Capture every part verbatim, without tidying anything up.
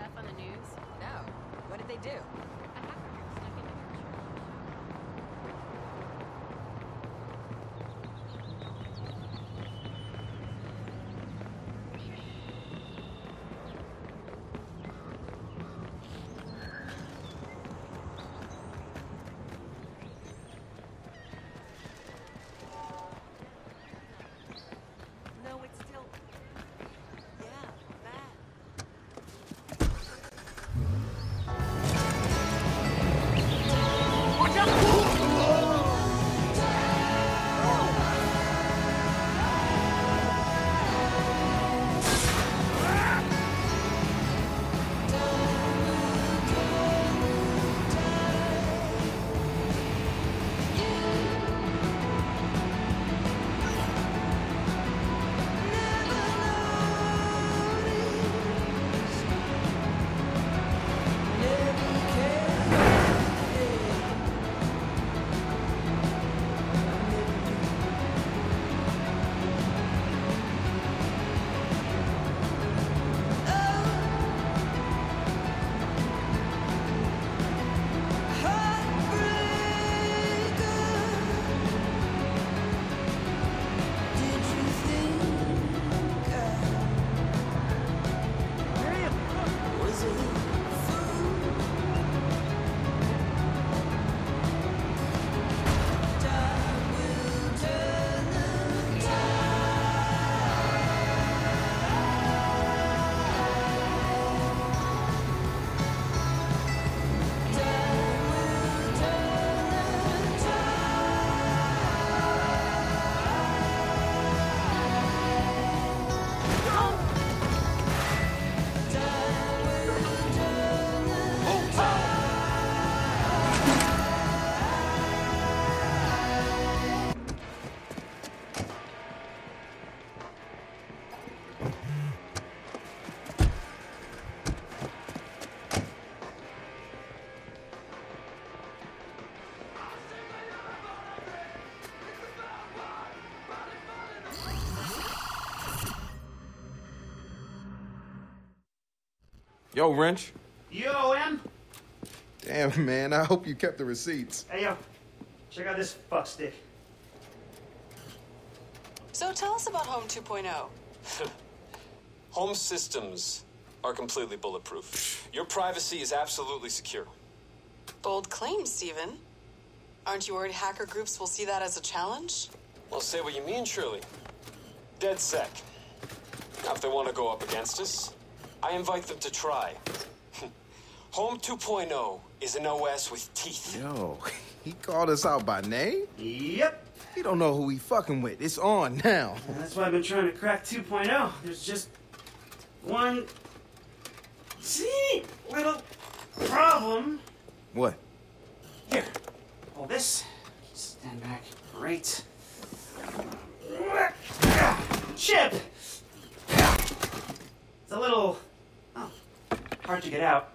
stuff on the news? No. What did they do? A hacker group snuck into their No, it's still... Yeah, bad. Watch out! Yo, Wrench. Yo, M. Damn, man, I hope you kept the receipts. Hey, yo. Check out this fuckstick. So tell us about Haum two point oh. Home systems are completely bulletproof. Your privacy is absolutely secure. Bold claims, Steven. Aren't you worried hacker groups will see that as a challenge? Well, say what you mean, Shirley. DedSec. Now, if they want to go up against us, I invite them to try. Haum two point oh is an O S with teeth. Yo, he called us out by name? Yep. He don't know who he fucking with. It's on now. And that's why I've been trying to crack two point oh. There's just one teeny little problem. What? Here, hold this. Stand back. Right. Chip! It's a little, oh, hard to get out.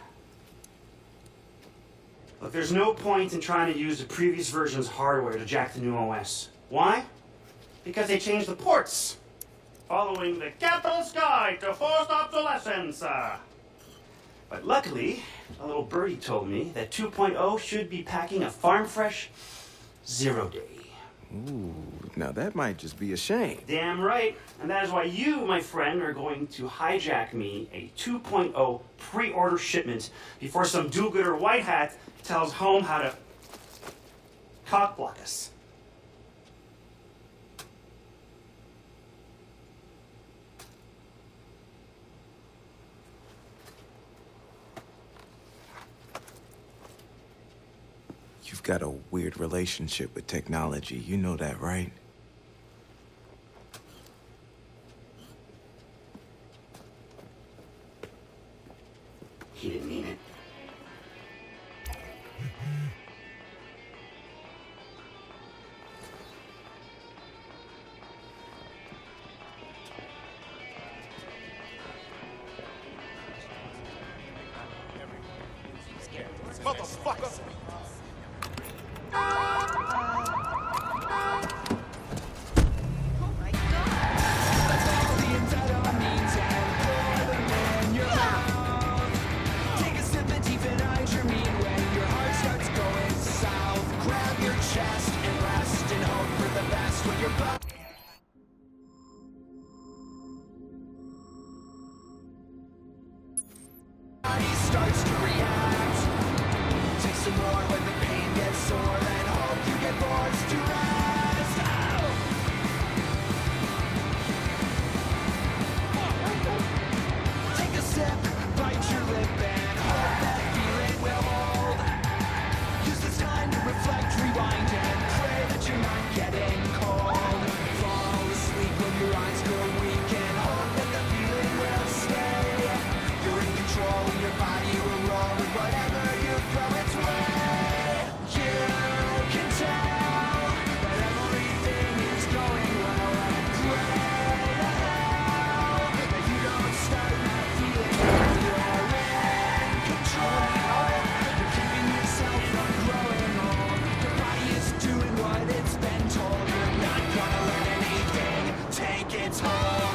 Look, there's no point in trying to use the previous version's hardware to jack the new O S. Why? Because they changed the ports, following the capital's guide to forced obsolescence. Uh, but luckily, a little birdie told me that two point oh should be packing a farm-fresh zero day. Ooh, now that might just be a shame. Damn right. And that is why you, my friend, are going to hijack me a two point oh pre-order shipment before some do-gooder white hat tells Haum how to cock-block us. You've got a weird relationship with technology. You know that, right? He didn't mean it. Motherfucker! Take a sip, bite your lip, and hope that feeling will hold. Use this time to reflect, rewind, and pray that you're not getting cold. Fall asleep when your eyes go weak, and hope that the feeling will stay. You're in control, your body will roll with whatever you throw its way. You can tell that everything is going well, and pray to hell that you don't start that feeling when you're in control. You're keeping yourself from growing old. Your body is doing what it's been told. You're not gonna learn anything. Take its hold.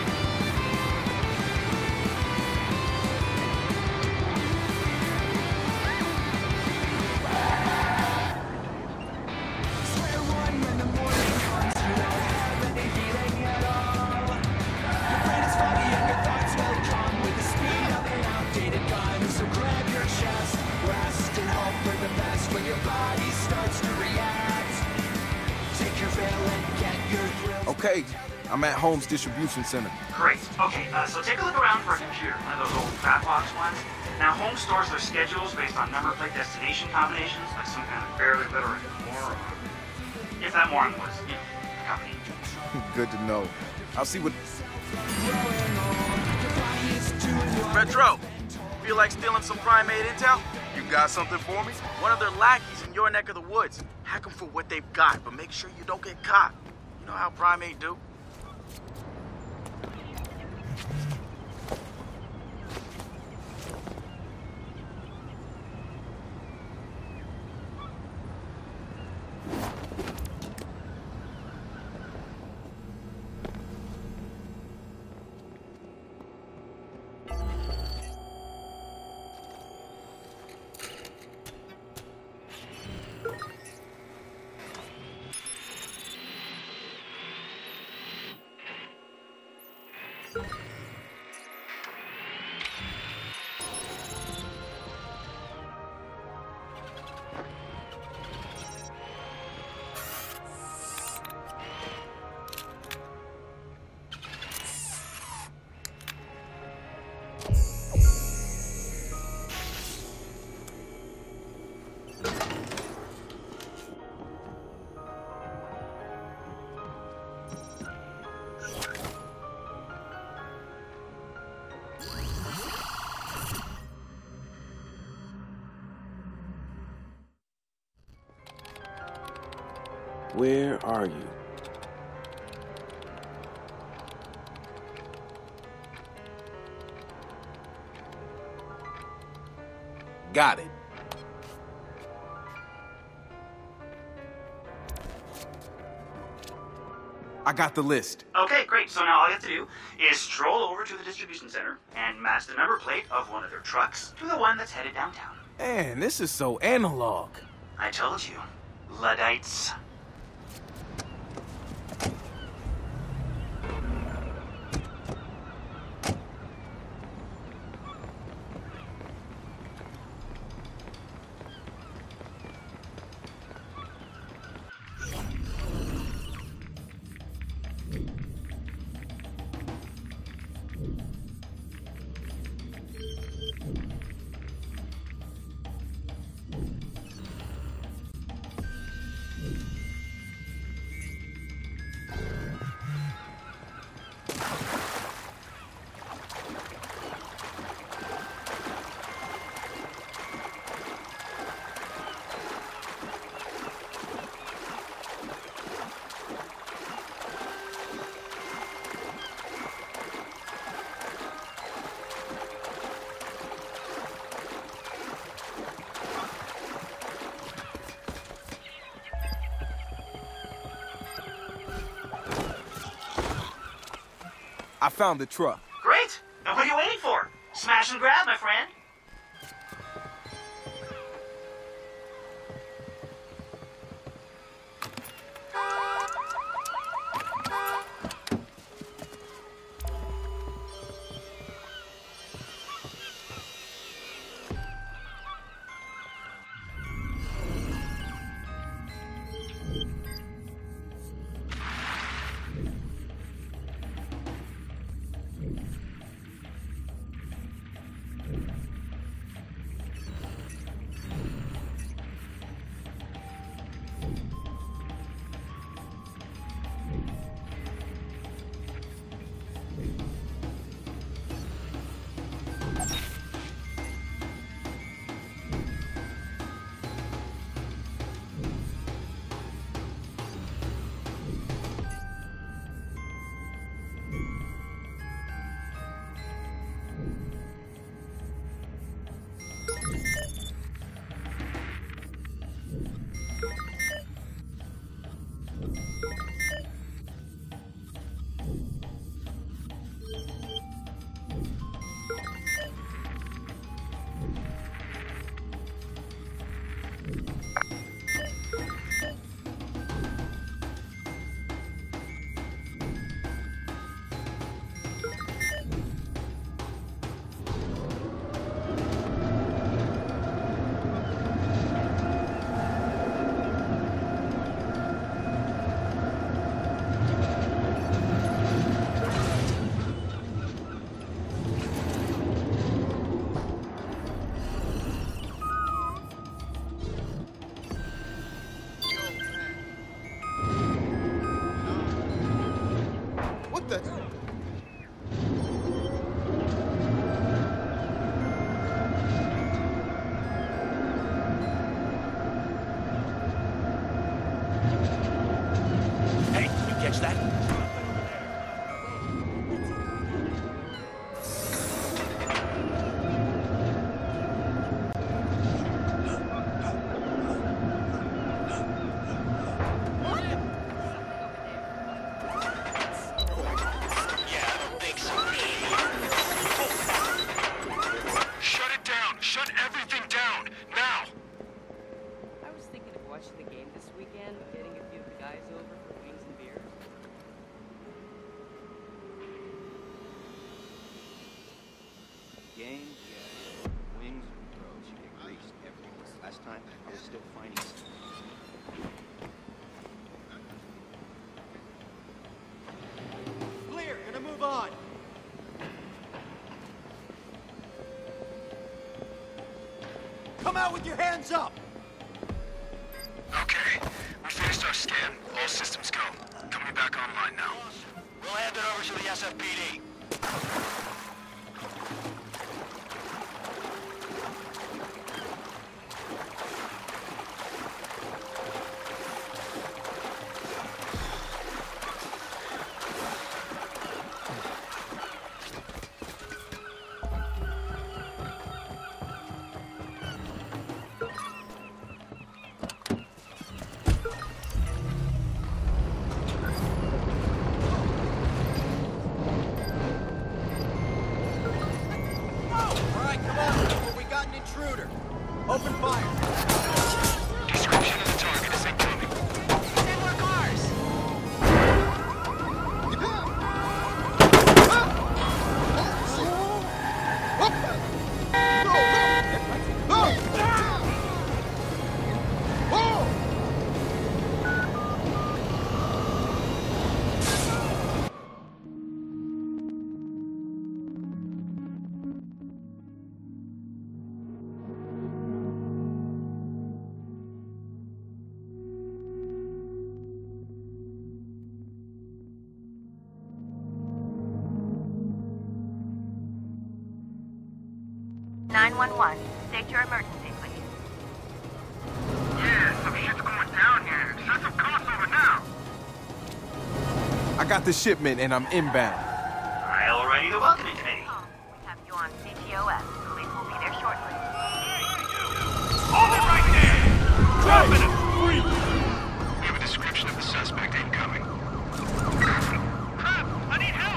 Square one when the morning comes. You don't have any feeling at all. Your brain is foggy and your thoughts will come with the speed of an outdated gun. So grab your chest, rest, and hope for the best when your body starts to react. Take your veil and get your thrills. Okay, I'm at Haum's distribution center. Great. Okay, uh, so take a look around for a computer, one of those old fat box ones. Now, Haum stores their schedules based on number plate destination combinations, like some kind of barely literate moron. If that moron was, you know, the company. Good to know. I'll see what... Your body is doing what Retro, feel like stealing some primate intel? You got something for me? One of their lackeys in your neck of the woods. Hack them for what they've got, but make sure you don't get caught. You know how primate do? Where are you? Got it. I got the list. Okay, great. So now all you have to do is stroll over to the distribution center and match the number plate of one of their trucks to the one that's headed downtown. Man, this is so analog. I told you. Luddites. I found the truck. Great! Now what are you waiting for? Smash and grab, my friend. over for wings and beer? Gang, yeah. Wings and bros, you get greased everywhere. Last time, I was still finding stuff. Clear, gonna move on. Come out with your hands up! Okay, we finished our scan. All systems go. Coming back online now. We'll hand it over to the S F P D. Intruder! Open fire! Description of the target is incoming. Send more cars! nine one one, state your emergency, please. Yeah, some shit's going down here. Send some cops over now. I got the shipment and I'm inbound. I already welcome you today. Haum, we have you on C T O S. Police will be there shortly. Hold it right there! Drop it! Free! We have a description of the suspect incoming. Crap! I need help!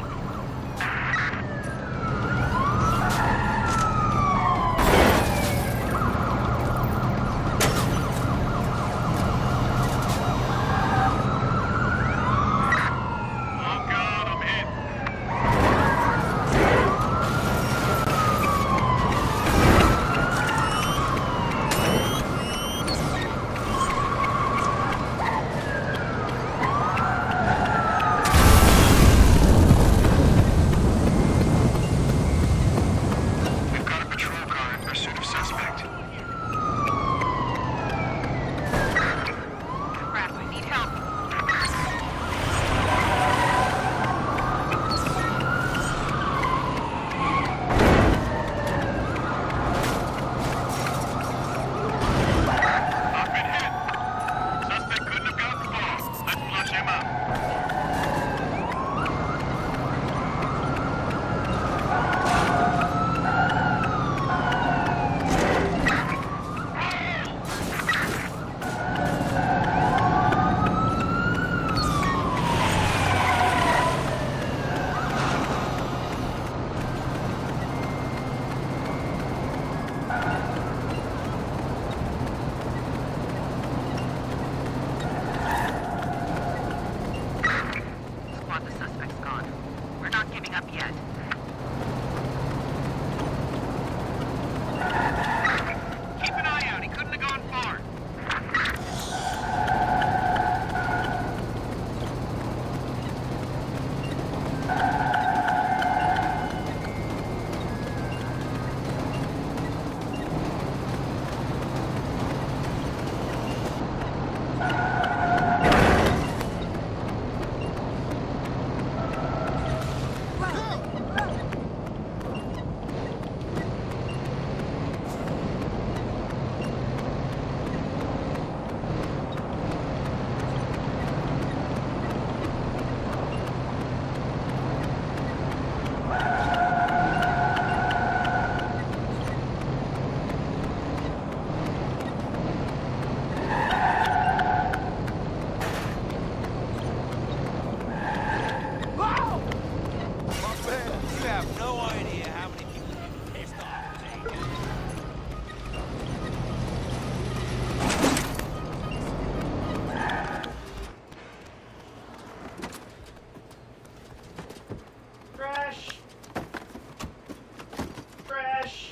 Crash!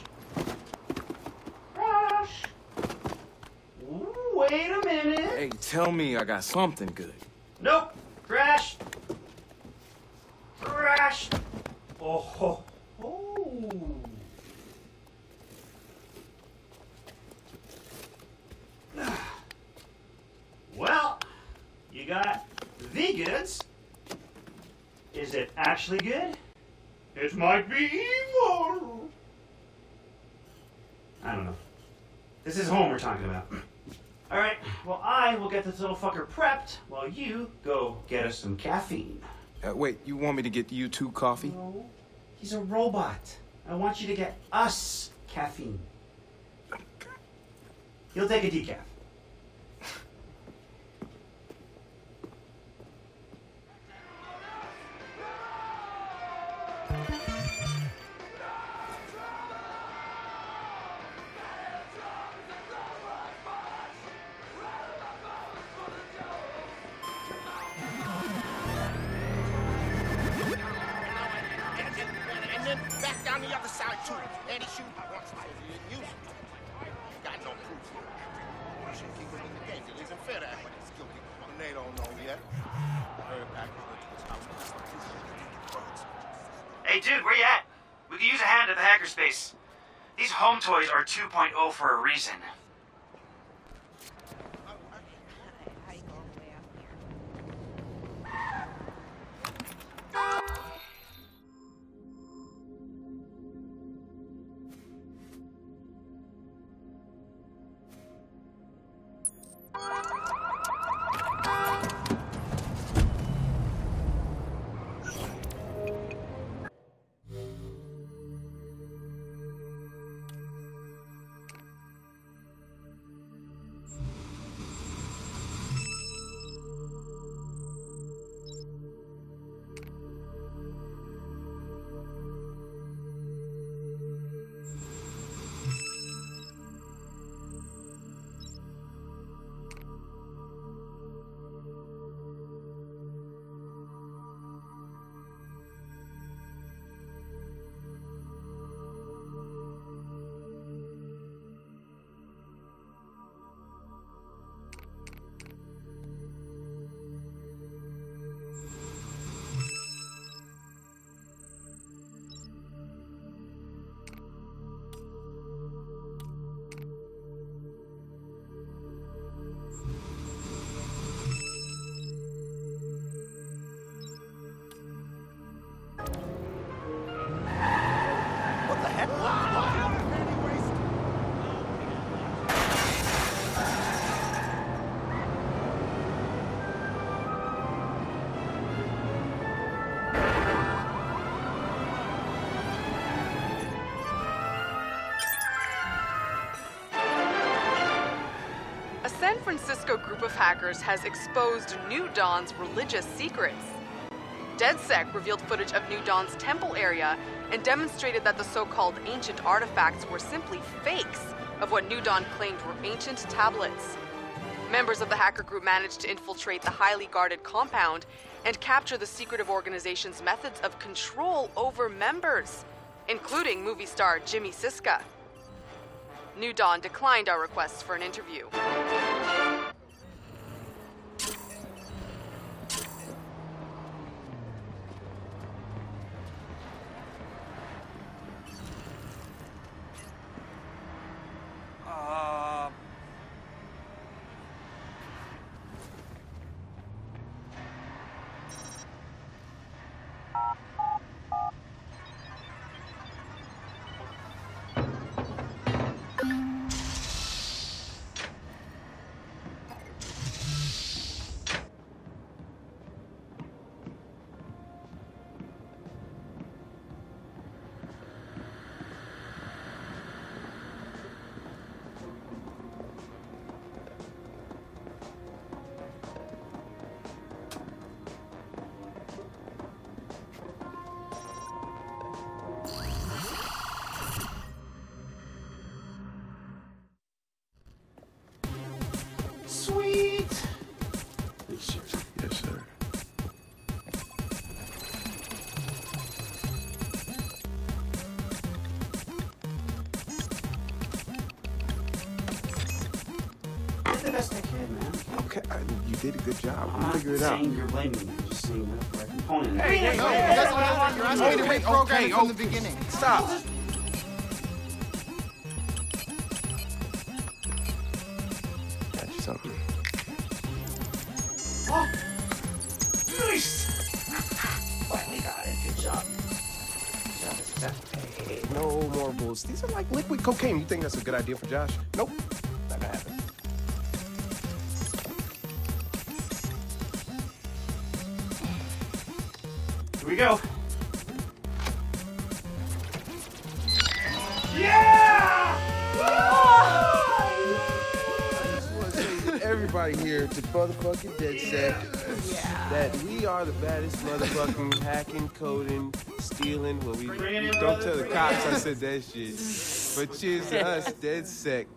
Crash! Wait a minute! Hey, tell me I got something good. Nope! Crash! Crash! Oh ho ho! Well, you got the goods. Is it actually good? It might be evil. I don't know. This is Haum we're talking about. Alright, well I will get this little fucker prepped while you go get us some caffeine. Uh, wait, you want me to get you two coffee? No, he's a robot. I want you to get us caffeine. He'll take a decaf. Back down the other side, too. And he shoot once before he didn't use it. Got no proof. You should keep him in the game. It isn't fair to act like he's guilty when they don't know yet. I heard back to his house. Hey dude, where you at? We could use a hand at the hackerspace. These Haum toys are two point oh for a reason. What the heck? A San Francisco group of hackers has exposed New Dawn's religious secrets. DedSec revealed footage of New Dawn's temple area and demonstrated that the so-called ancient artifacts were simply fakes of what New Dawn claimed were ancient tablets. Members of the hacker group managed to infiltrate the highly guarded compound and capture the secretive organization's methods of control over members, including movie star Jimmy Siska. New Dawn declined our requests for an interview. Uh... best I can, man. Okay, I, you did a good job. I'm We'll not figure it out. saying you're blaming me. I'm just saying that's the right component. Hey, hey, no, that's what you're asking me to Okay, reprogram okay, it from the okay. beginning. Stop. Got you something. Oh, nice! Finally got it. Good job. Good job. Good job. Hey, hey, hey. No more bulls. These are like liquid cocaine. You think that's a good idea for Josh? Nope. Not gonna happen. Here we go. Yeah! I just want to say to everybody here to motherfucking DedSec that we are the baddest motherfucking hacking, coding, stealing. Well, we, Bring it in, don't brother. tell the Bring cops it in. I said that shit. But cheers to us, DedSec.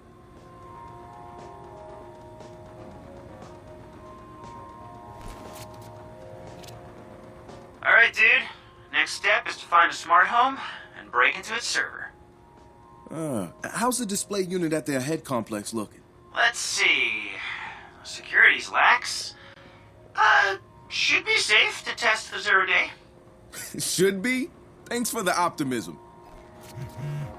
All right, dude. Next step is to find a smart home and break into its server. Uh, how's the display unit at their head complex looking? Let's see. Security's lax. Uh, should be safe to test the zero day. Should be. Thanks for the optimism.